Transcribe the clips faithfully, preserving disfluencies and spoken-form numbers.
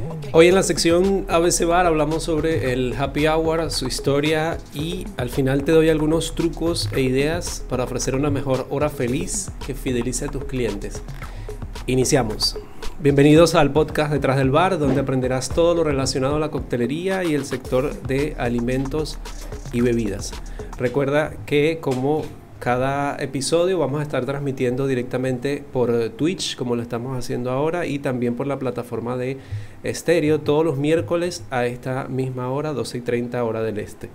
Hoy en la sección A B C Bar hablamos sobre el happy hour, su historia y al final te doy algunos trucos e ideas para ofrecer una mejor hora feliz que fidelice a tus clientes. Iniciamos. Bienvenidos al podcast Detrás del Bar, donde aprenderás todo lo relacionado a la coctelería y el sector de alimentos y bebidas. Recuerda que como cada episodio vamos a estar transmitiendo directamente por Twitch, como lo estamos haciendo ahora, y también por la plataforma de estéreo todos los miércoles a esta misma hora, doce y treinta hora del este.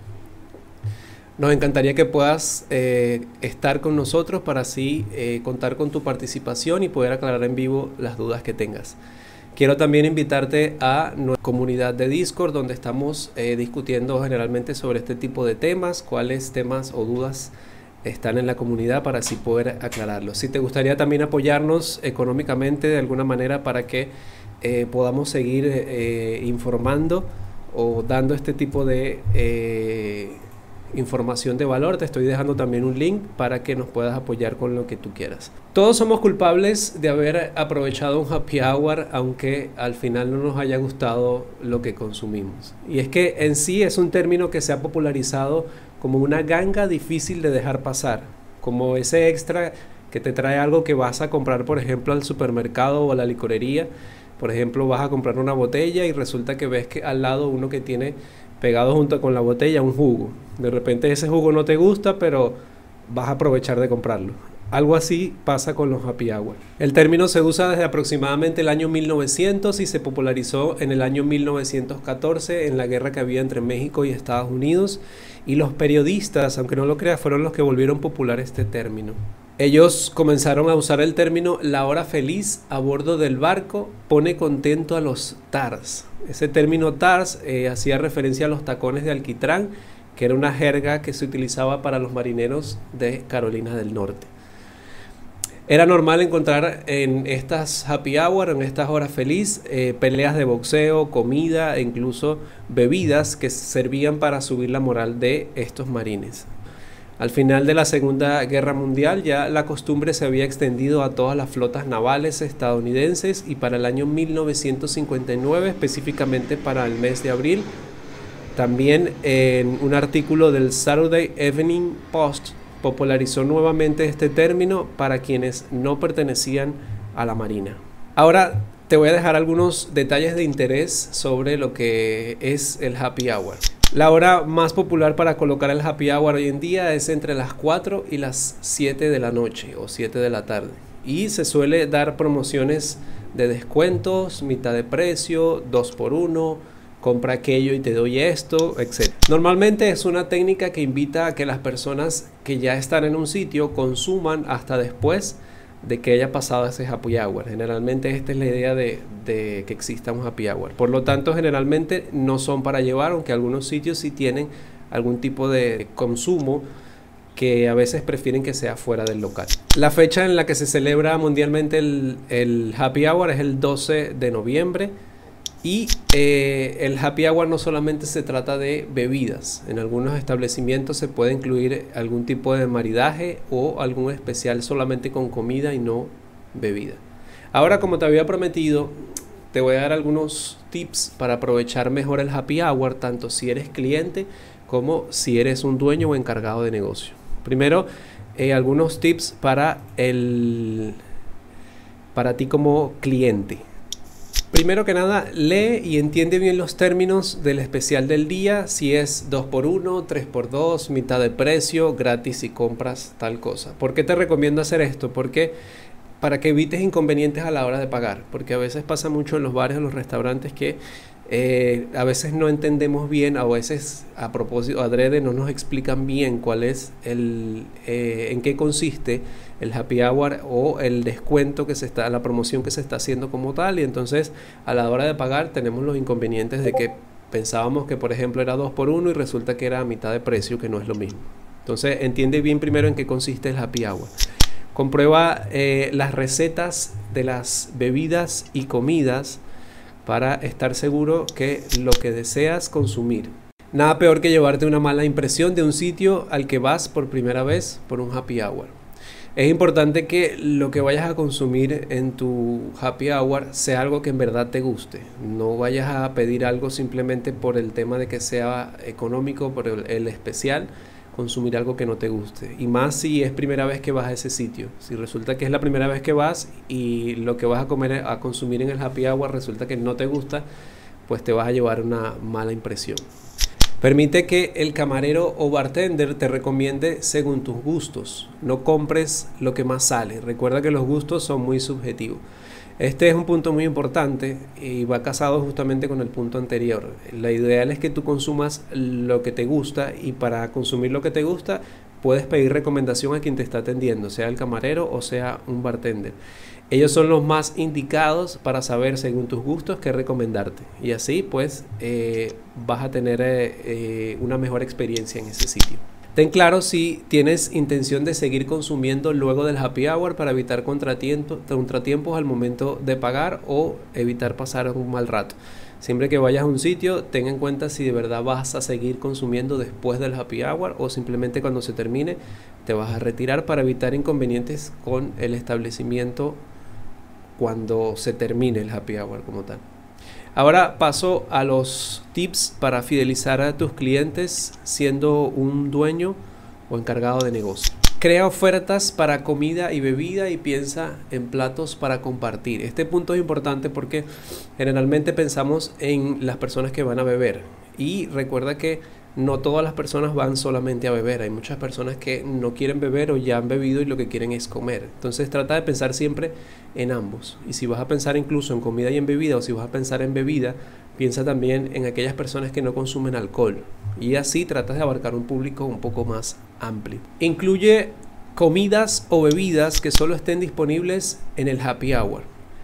Nos encantaría que puedas eh, estar con nosotros para así eh, contar con tu participación y poder aclarar en vivo las dudas que tengas. Quiero también invitarte a nuestra comunidad de Discord, donde estamos eh, discutiendo generalmente sobre este tipo de temas, cuáles temas o dudas están en la comunidad para así poder aclararlos. Si te gustaría también apoyarnos económicamente de alguna manera para que eh, podamos seguir eh, informando o dando este tipo de eh, información de valor, te estoy dejando también un link para que nos puedas apoyar con lo que tú quieras. Todos somos culpables de haber aprovechado un happy hour, aunque al final no nos haya gustado lo que consumimos. Y es que en sí es un término que se ha popularizado como una ganga difícil de dejar pasar, como ese extra que te trae algo que vas a comprar, por ejemplo, al supermercado o a la licorería. Por ejemplo, vas a comprar una botella y resulta que ves que al lado uno que tiene pegado junto con la botella un jugo. De repente ese jugo no te gusta, pero vas a aprovechar de comprarlo. Algo así pasa con los happy hour. El término se usa desde aproximadamente el año mil novecientos y se popularizó en el año mil novecientos catorce en la guerra que había entre México y Estados Unidos, y los periodistas, aunque no lo creas, fueron los que volvieron popular este término. Ellos comenzaron a usar el término "la hora feliz a bordo del barco pone contento a los T A R S". Ese término T A R S eh, hacía referencia a los tacones de alquitrán, que era una jerga que se utilizaba para los marineros de Carolina del Norte. Era normal encontrar en estas happy hour, en estas horas feliz, eh, peleas de boxeo, comida e incluso bebidas que servían para subir la moral de estos marines. Al final de la Segunda Guerra Mundial ya la costumbre se había extendido a todas las flotas navales estadounidenses, y para el año mil novecientos cincuenta y nueve, específicamente para el mes de abril, también en un artículo del Saturday Evening Post popularizó nuevamente este término para quienes no pertenecían a la Marina. Ahora te voy a dejar algunos detalles de interés sobre lo que es el happy hour. La hora más popular para colocar el happy hour hoy en día es entre las cuatro y las siete de la noche o siete de la tarde. Y se suele dar promociones de descuentos, mitad de precio, dos por uno, compra aquello y te doy esto, etcétera. Normalmente es una técnica que invita a que las personas que ya están en un sitio consuman hasta después de que haya pasado ese happy hour. Generalmente esta es la idea de, de que exista un happy hour. Por lo tanto, generalmente no son para llevar, aunque algunos sitios sí tienen algún tipo de consumo que a veces prefieren que sea fuera del local. La fecha en la que se celebra mundialmente el, el happy hour es el doce de noviembre. Y eh, el happy hour no solamente se trata de bebidas. En algunos establecimientos se puede incluir algún tipo de maridaje o algún especial solamente con comida y no bebida. Ahora, como te había prometido, te voy a dar algunos tips para aprovechar mejor el happy hour, tanto si eres cliente como si eres un dueño o encargado de negocio. Primero, eh, algunos tips para, el, para ti como cliente. Primero que nada, lee y entiende bien los términos del especial del día, si es dos por uno, tres por dos, mitad de precio, gratis si compras tal cosa. ¿Por qué te recomiendo hacer esto? Porque para que evites inconvenientes a la hora de pagar, porque a veces pasa mucho en los bares o los restaurantes que eh, a veces no entendemos bien, a veces a propósito, adrede, no nos explican bien cuál es el, eh, en qué consiste el happy hour o el descuento que se está, la promoción que se está haciendo como tal, y entonces a la hora de pagar tenemos los inconvenientes de que pensábamos que por ejemplo era dos por uno y resulta que era a mitad de precio, que no es lo mismo. Entonces entiende bien primero en qué consiste el happy hour. Comprueba eh, las recetas de las bebidas y comidas para estar seguro que lo que deseas consumir. Nada peor que llevarte una mala impresión de un sitio al que vas por primera vez por un happy hour. Es importante que lo que vayas a consumir en tu happy hour sea algo que en verdad te guste. No vayas a pedir algo simplemente por el tema de que sea económico, por el, el especial, consumir algo que no te guste. Y más si es primera vez que vas a ese sitio. Si resulta que es la primera vez que vas y lo que vas a comer, a consumir en el happy hour resulta que no te gusta, pues te vas a llevar una mala impresión. Permite que el camarero o bartender te recomiende según tus gustos. No compres lo que más sale. Recuerda que los gustos son muy subjetivos. Este es un punto muy importante y va casado justamente con el punto anterior. La ideal es que tú consumas lo que te gusta, y para consumir lo que te gusta puedes pedir recomendación a quien te está atendiendo, sea el camarero o sea un bartender. Ellos son los más indicados para saber según tus gustos qué recomendarte, y así pues eh, vas a tener eh, eh, una mejor experiencia en ese sitio. Ten claro si tienes intención de seguir consumiendo luego del happy hour para evitar contratiempos, contratiempos al momento de pagar o evitar pasar un mal rato. Siempre que vayas a un sitio, ten en cuenta si de verdad vas a seguir consumiendo después del happy hour o simplemente cuando se termine te vas a retirar para evitar inconvenientes con el establecimiento cuando se termine el happy hour como tal. Ahora paso a los tips para fidelizar a tus clientes siendo un dueño o encargado de negocio. Crea ofertas para comida y bebida y piensa en platos para compartir. Este punto es importante porque generalmente pensamos en las personas que van a beber, y recuerda que no todas las personas van solamente a beber. Hay muchas personas que no quieren beber o ya han bebido y lo que quieren es comer. Entonces trata de pensar siempre en ambos. Y si vas a pensar incluso en comida y en bebida, o si vas a pensar en bebida, piensa también en aquellas personas que no consumen alcohol. Y así tratas de abarcar un público un poco más amplio. Incluye comidas o bebidas que solo estén disponibles en el happy hour.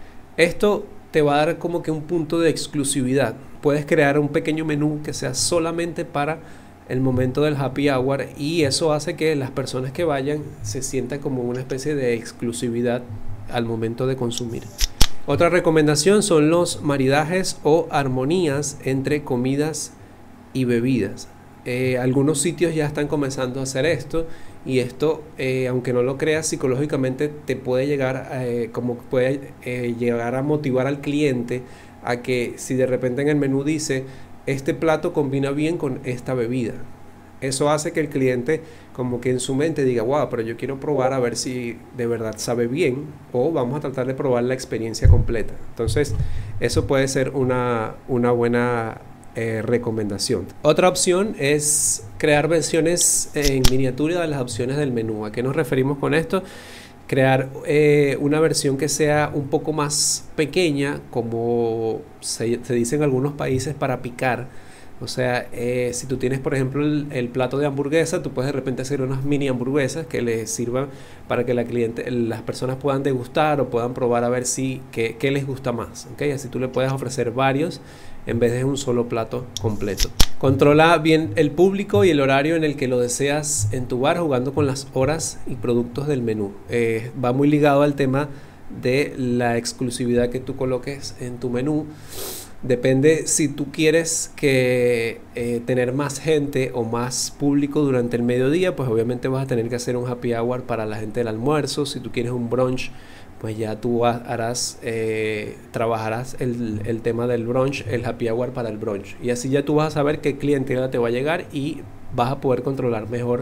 Esto te va a dar como que un punto de exclusividad. Puedes crear un pequeño menú que sea solamente para el momento del happy hour, y eso hace que las personas que vayan se sientan como una especie de exclusividad al momento de consumir. Otra recomendación son los maridajes o armonías entre comidas y bebidas. Eh, algunos sitios ya están comenzando a hacer esto, y esto, eh, aunque no lo creas, psicológicamente te puede llegar, eh, como puede eh, llegar a motivar al cliente a que si de repente en el menú dice este plato combina bien con esta bebida, eso hace que el cliente como que en su mente diga, wow, pero yo quiero probar a ver si de verdad sabe bien, o vamos a tratar de probar la experiencia completa. Entonces eso puede ser una, una buena eh, recomendación. Otra opción es crear versiones en miniatura de las opciones del menú. ¿A qué nos referimos con esto? Crear eh, una versión que sea un poco más pequeña, como se, se dice en algunos países, para picar. O sea, eh, si tú tienes por ejemplo el, el plato de hamburguesa, tú puedes de repente hacer unas mini hamburguesas que les sirvan para que la cliente, las personas puedan degustar o puedan probar a ver si qué, qué les gusta más, ¿okay? Así tú le puedes ofrecer varios en vez de un solo plato completo. Controla bien el público y el horario en el que lo deseas en tu bar, jugando con las horas y productos del menú. Eh, va muy ligado al tema de la exclusividad que tú coloques en tu menú. Depende si tú quieres que eh, tener más gente o más público durante el mediodía, pues obviamente vas a tener que hacer un happy hour para la gente del almuerzo. Si tú quieres un brunch, pues ya tú harás, eh, trabajarás el, el tema del brunch, el happy hour para el brunch. Y así ya tú vas a saber qué clientela te va a llegar y vas a poder controlar mejor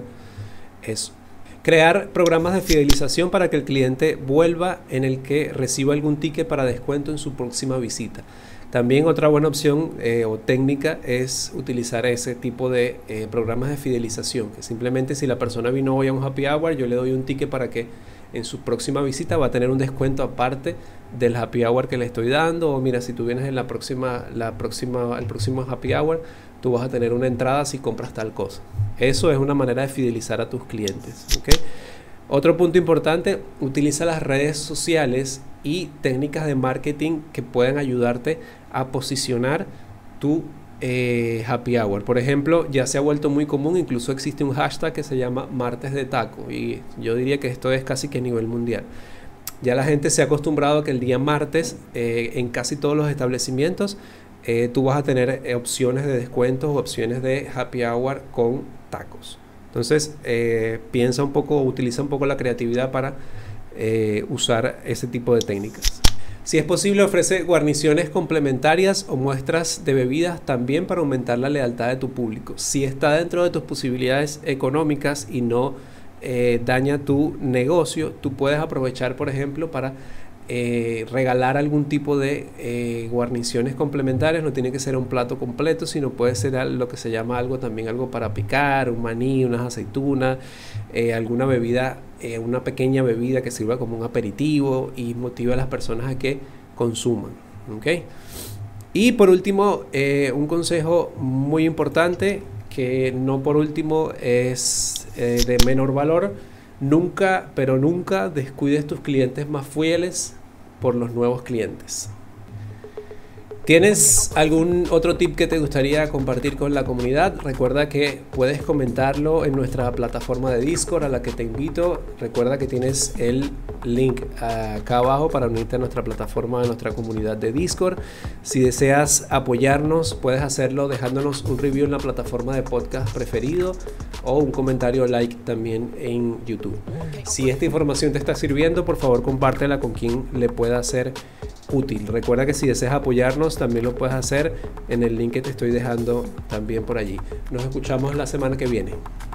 eso. Crear programas de fidelización para que el cliente vuelva, en el que reciba algún ticket para descuento en su próxima visita. También otra buena opción eh, o técnica es utilizar ese tipo de eh, programas de fidelización, que simplemente si la persona vino hoy a un happy hour, yo le doy un ticket para que en su próxima visita va a tener un descuento aparte del happy hour que le estoy dando. O mira, si tú vienes en la próxima, la próxima, el próximo happy hour, tú vas a tener una entrada si compras tal cosa. Eso es una manera de fidelizar a tus clientes, ¿okay? Otro punto importante, utiliza las redes sociales y técnicas de marketing que puedan ayudarte a posicionar tu eh, happy hour. Por ejemplo, ya se ha vuelto muy común, incluso existe un hashtag que se llama martes de taco, y yo diría que esto es casi que a nivel mundial. Ya la gente se ha acostumbrado a que el día martes eh, en casi todos los establecimientos eh, tú vas a tener eh, opciones de descuentos o opciones de happy hour con tacos. Entonces, eh, piensa un poco, utiliza un poco la creatividad para eh, usar ese tipo de técnicas. Si es posible, ofrece guarniciones complementarias o muestras de bebidas también para aumentar la lealtad de tu público. Si está dentro de tus posibilidades económicas y no eh, daña tu negocio, tú puedes aprovechar, por ejemplo, para eh, regalar algún tipo de eh, guarniciones complementarias. No tiene que ser un plato completo, sino puede ser lo que se llama algo también, algo para picar, un maní, unas aceitunas, eh, alguna bebida, eh, una pequeña bebida que sirva como un aperitivo y motive a las personas a que consuman. ¿Okay? Y por último, eh, un consejo muy importante, que no por último es eh, de menor valor: nunca, pero nunca descuides tus clientes más fieles por los nuevos clientes. ¿Tienes algún otro tip que te gustaría compartir con la comunidad? Recuerda que puedes comentarlo en nuestra plataforma de Discord, a la que te invito. Recuerda que tienes el link acá abajo para unirte a nuestra plataforma, a nuestra comunidad de Discord. Si deseas apoyarnos, puedes hacerlo dejándonos un review en la plataforma de podcast preferido o un comentario like también en YouTube. Si esta información te está sirviendo, por favor compártela con quien le pueda ser útil. Recuerda que si deseas apoyarnos, también lo puedes hacer en el link que te estoy dejando también por allí. Nos escuchamos la semana que viene.